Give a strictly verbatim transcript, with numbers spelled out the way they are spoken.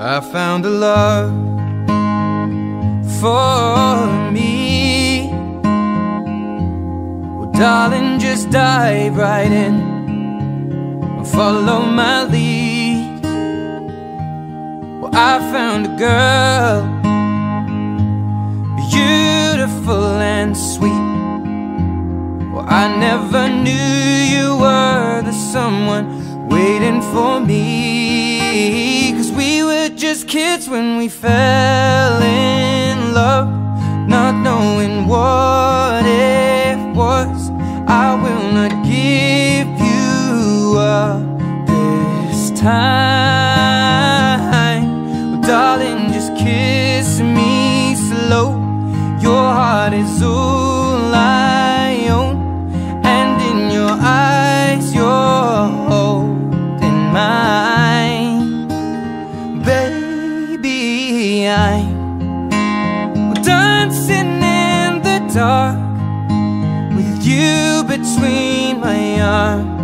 I found a love for me. Well, darling, just dive right in and follow my lead. Well, I found a girl, beautiful and sweet. Well, I never knew you were the someone waiting for me, 'cause we were just kids when we fell in love, not knowing what it was. I will not give you up this time. Well, darling, just kiss me slow. Your heart is all I own, and in your eyes you're holding mine. Baby, I'm dancing in the dark with you between my arms.